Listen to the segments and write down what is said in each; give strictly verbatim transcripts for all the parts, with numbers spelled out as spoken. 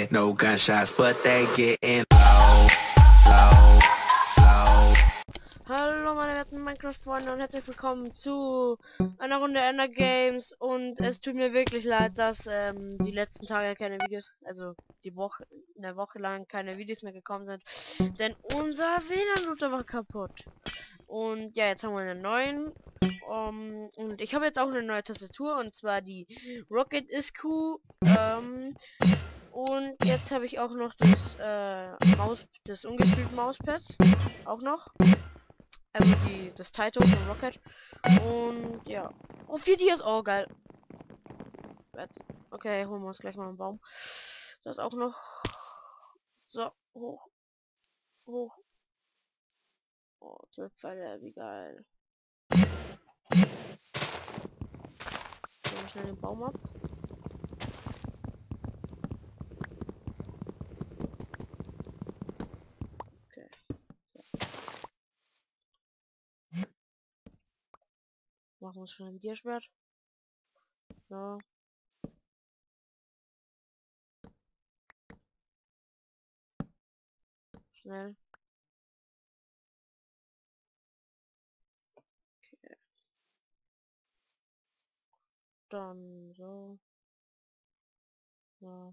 no gunshots, but they getting low, low, low. Hallo meine werten Minecraft-Freunde und herzlich willkommen zu einer Runde Ender Games. Und es tut mir wirklich leid, dass ähm, die letzten Tage keine Videos, also die Woche, eine Woche lang keine Videos mehr gekommen sind, denn unser W L A N-Router war kaputt. Und ja, jetzt haben wir einen neuen. Um, und ich habe jetzt auch eine neue Tastatur, und zwar die Rocket S Q. Ähm, und jetzt habe ich auch noch das äh, Maus, das ungespielte Mauspad, auch noch. Also die, das Taito von Rocket. Und ja. Oh, vier Dias. Oh, geil. Okay, holen wir uns gleich mal einen Baum. Das auch noch. So, hoch. Hoch. Oh, zwölf Pfeile, wie geil. Nehmen wir schnell den Baum ab. Okay. Machen wir uns schon ein Diaschwert. So. Schnell. Okay. Dann so. So.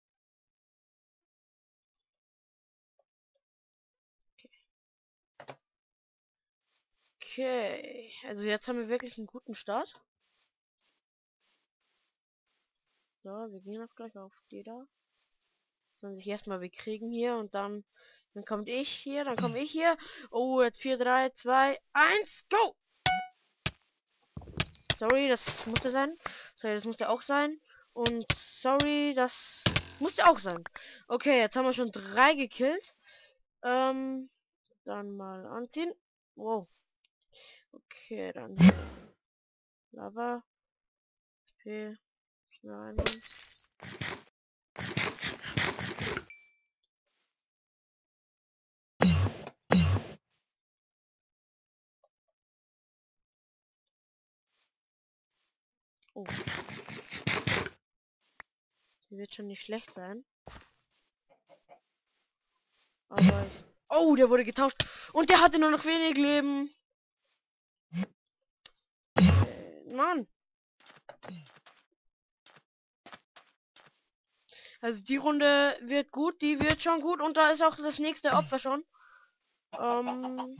Okay. Okay. Also jetzt haben wir wirklich einen guten Start. So, wir gehen auch gleich auf die da. Sollen sich erstmal bekriegen hier, und dann dann kommt ich hier, dann komme ich hier. Oh, jetzt vier, drei, zwei, eins, go! Sorry, das musste sein. Sorry, das musste auch sein. Und sorry, das musste auch sein. Okay, jetzt haben wir schon drei gekillt. Ähm, dann mal anziehen. Wow. Okay, dann hier. Lava. Okay. Schnell einbauen. Oh. Die wird schon nicht schlecht sein. Aber ich... Oh, der wurde getauscht. Und der hatte nur noch wenig Leben. Äh, Mann. Also die Runde wird gut. Die wird schon gut. Und da ist auch das nächste Opfer schon. Ähm...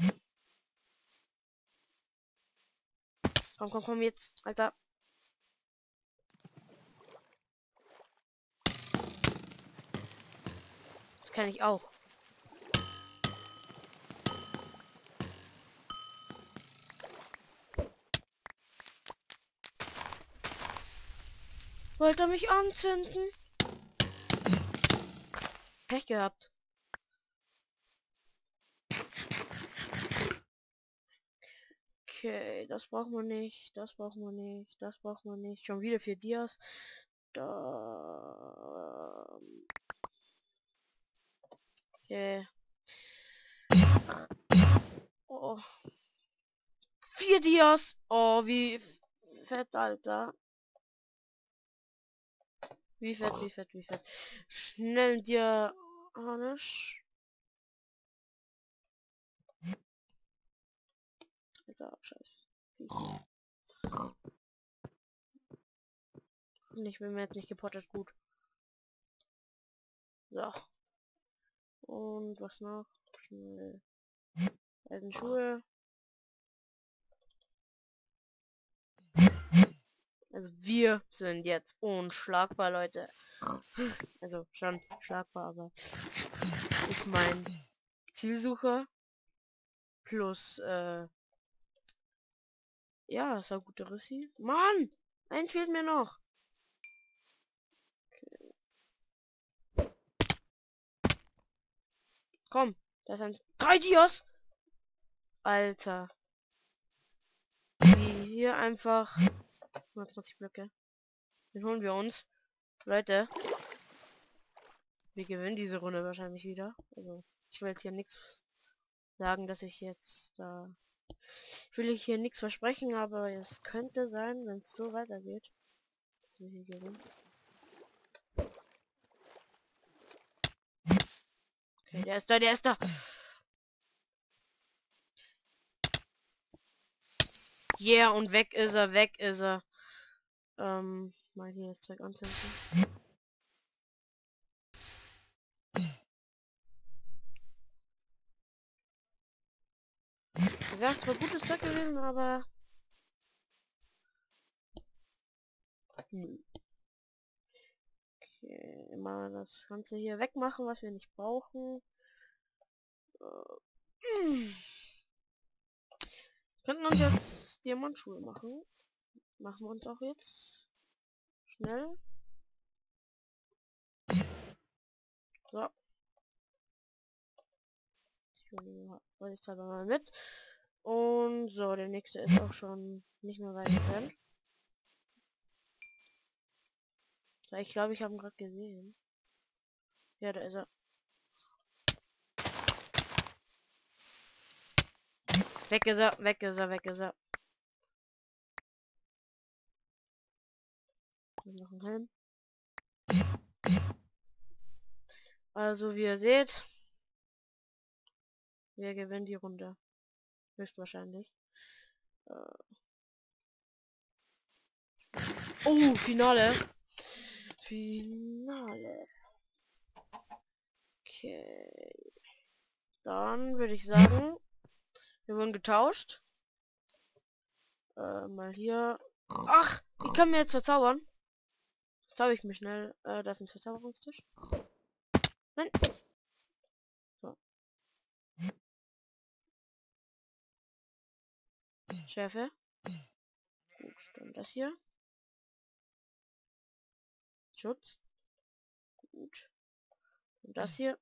Komm, komm, komm jetzt. Alter. Das kann ich auch. Wollte er mich anzünden? Pech gehabt. Okay, das braucht man nicht. Das braucht man nicht. Das braucht man nicht. Schon wieder vier Dias. Da. Okay. Oh. Vier Dias. Oh, wie fett, Alter. Wie fett, wie fett, wie fett. Schnell dir, Harnisch. Alter, scheiße. Ich bin mir jetzt nicht gepottet, gut. So. Und was noch? Schnell. Eisenschuhe. Also wir sind jetzt unschlagbar, Leute. Also schon schlagbar, aber ich mein Zielsucher plus äh, ja, ist auch gute Rüssi. Mann! Eins fehlt mir noch. Okay. Komm, da ist ein drei Dias. Alter. Wie hier einfach hundertzwanzig Blöcke. Den holen wir uns. Leute. Wir gewinnen diese Runde wahrscheinlich wieder. Also, ich will jetzt hier nichts sagen, dass ich jetzt da... Ich will hier nichts versprechen, aber es könnte sein, wenn es so weitergeht, dass wir hier gewinnen. Der ist da, der ist da. Yeah, und weg ist er, weg ist er. Ähm, mal hier das Zeug anzünden. Wäre zwar gutes Zeug gewesen, aber... Hm. Okay, mal das Ganze hier wegmachen, was wir nicht brauchen. Äh, hm. Könnten uns jetzt Diamantschuhe machen. Machen wir uns auch jetzt. Schnell. So. Ich ich zwar mal mit. Und so, der nächste ist auch schon nicht mehr weit entfernt. So, ich glaube, ich habe ihn gerade gesehen. Ja, da ist er. Weg ist er, weg ist er, weg ist er. Noch ein Helm. Also wie ihr seht, wir gewinnen die Runde. Höchstwahrscheinlich. Äh. Oh, Finale. Finale. Okay. Dann würde ich sagen, wir wurden getauscht. Äh, mal hier. Ach, ich kann mir jetzt verzaubern. Zauber ich mich schnell. Äh, da ist ein Verzauberungstisch. Nein. So. Schärfe. Gut, dann das hier. Schutz. Gut. Und das hier.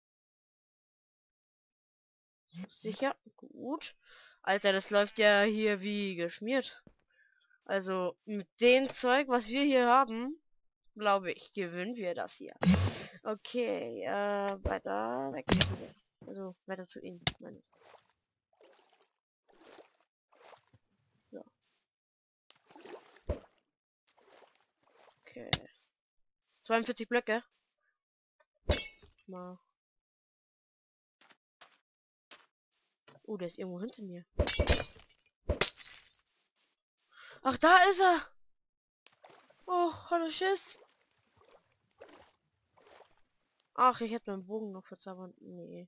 Sicher. Gut. Alter, das läuft ja hier wie geschmiert. Also mit dem Zeug, was wir hier haben, glaube ich, gewinnen wir das hier. Okay, äh, weiter weg. Also weiter zu ihnen, meine ich. So. Okay. zweiundvierzig Blöcke. Mal. Oh, der ist irgendwo hinter mir. Ach, da ist er! Oh, hallo Schiss! Ach, ich hätte meinen Bogen noch verzaubert. Nee.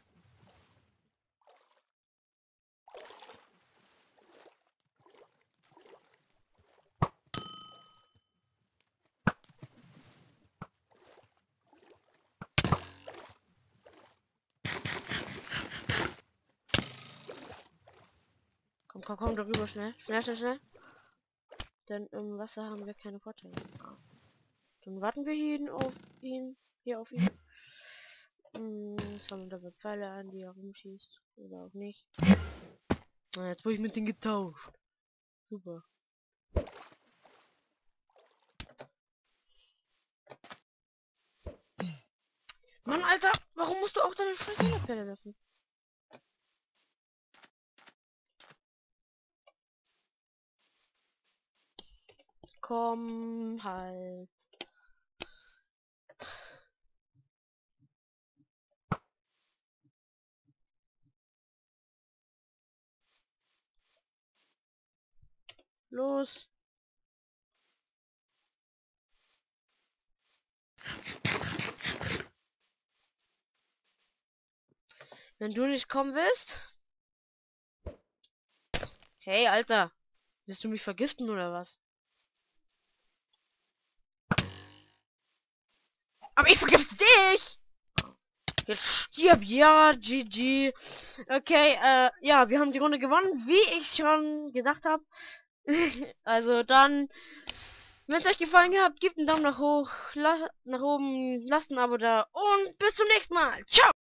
Komm, komm, komm, darüber schnell. Schnell, schnell, schnell. Denn im Wasser haben wir keine Vorteile. Dann warten wir ihn auf ihn. Hier auf ihn. Hm, sammeln dabei Pfeile an, die er rumschießt. Oder auch nicht. Na, jetzt wurde ich mit denen getauscht. Super. Mann, Alter, warum musst du auch deine Pfeile werfen? Komm halt. Los. Wenn du nicht kommen willst. Hey, Alter. Willst du mich vergiften oder was? Aber ich vergifte dich! Jetzt stirb, ja, G G. Okay, äh, ja, wir haben die Runde gewonnen, wie ich schon gedacht habe. Also dann, wenn es euch gefallen hat, gebt einen Daumen nach hoch, nach oben, lasst ein Abo da und bis zum nächsten Mal. Ciao!